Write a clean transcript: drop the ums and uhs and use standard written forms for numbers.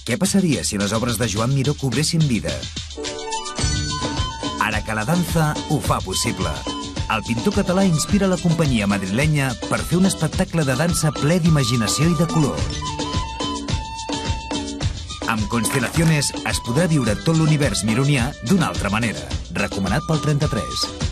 Què passaria si les obres de Joan Miró cobressin vida? Ara que la dansa ho fa possible. El pintor català inspira la companyia madrilenya per fer un espectacle de dansa ple d'imaginació i de color. Amb Constelaciones es podrà viure tot l'univers mironià d'una altra manera. Recomanat pel 33.